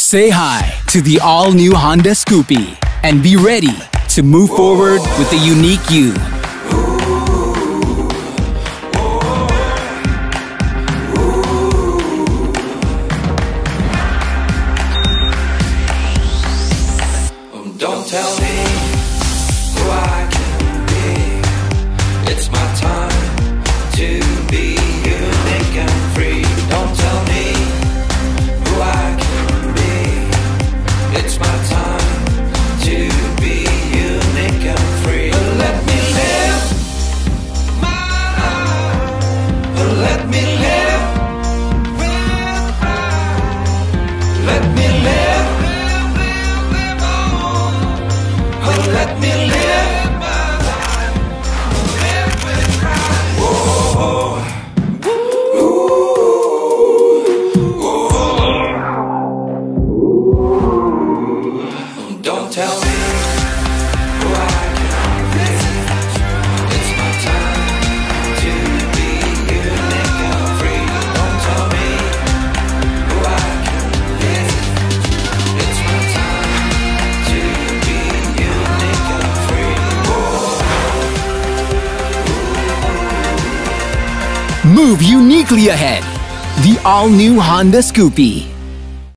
Say hi to the all-new Honda Scoopy and be ready to move forward with the unique you. Don't tell me who I can be. It's my time to be unique and free. Don't tell me who I can be. It's my time to be unique and free. Let me live my life. Let me live. Let me live. Let me live my life. Live with pride. Whoa. Don't tell me who I can be. It's my time to be unique and free. Don't tell me who I can be. It's my time to be unique and free. Move uniquely ahead. The all-new Honda Scoopy.